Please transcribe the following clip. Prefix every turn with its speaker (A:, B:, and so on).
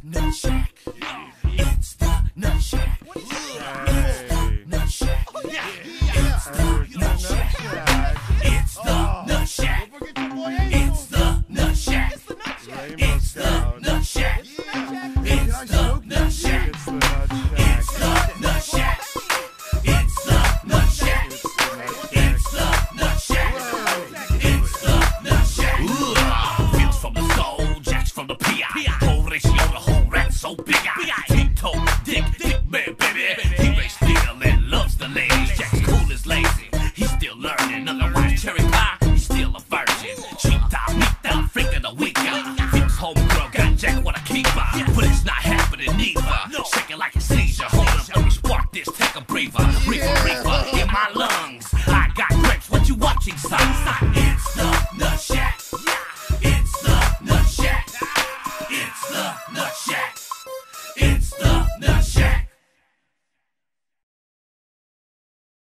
A: Nut Shack. It's the Nut Shack. It's the Nut Shack. It's the Nut Shack. It's the Nut Shack. It's the Nut Shack. It's the Nut Shack. It's the Nut Shack. It's the Nut Shack. It's the Nut Shack. It's the Nut Shack. It's the Nut Shack. Bills from the soul, jacks from the PI. Whole ratio, the whole rat so big. Tiptoe, dick man, baby. He raised still and loves the ladies. Jack's cool as lazy. He's still learning. Otherwise, cherry pie, he's still a virgin. Cheap down, meat down, freak of the week. Fix homegirl, got Jack what I keep by. But it's not happening neither. Shaking like a seizure. Hold up, let me spark this, take a breather. Reefer in my lungs. I got grapes, what you watching, son? It's the Nut Shack. It's the Nut Shack. It's the Nut Shack.